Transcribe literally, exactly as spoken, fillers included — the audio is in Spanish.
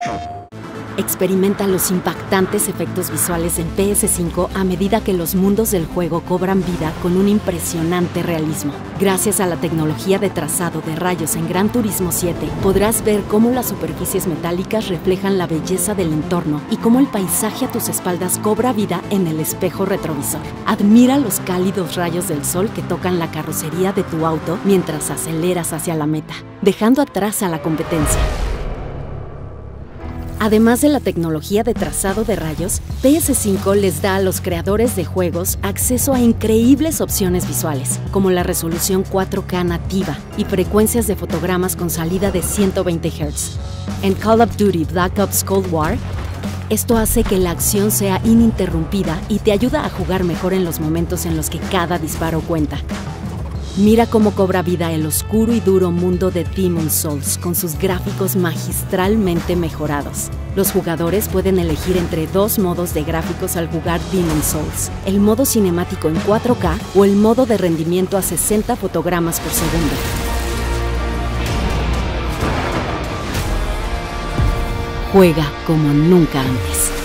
Experimenta los impactantes efectos visuales en P S cinco a medida que los mundos del juego cobran vida con un impresionante realismo. Gracias a la tecnología de trazado de rayos en Gran Turismo siete, podrás ver cómo las superficies metálicas reflejan la belleza del entorno y cómo el paisaje a tus espaldas cobra vida en el espejo retrovisor. Admira los cálidos rayos del sol que tocan la carrocería de tu auto mientras aceleras hacia la meta, dejando atrás a la competencia. Además de la tecnología de trazado de rayos, P S cinco les da a los creadores de juegos acceso a increíbles opciones visuales, como la resolución cuatro K nativa y frecuencias de fotogramas con salida de ciento veinte hertz. En Call of Duty Black Ops Cold War, esto hace que la acción sea ininterrumpida y te ayuda a jugar mejor en los momentos en los que cada disparo cuenta. Mira cómo cobra vida el oscuro y duro mundo de Demon's Souls con sus gráficos magistralmente mejorados. Los jugadores pueden elegir entre dos modos de gráficos al jugar Demon's Souls: el modo cinemático en cuatro K o el modo de rendimiento a sesenta fotogramas por segundo. Juega como nunca antes.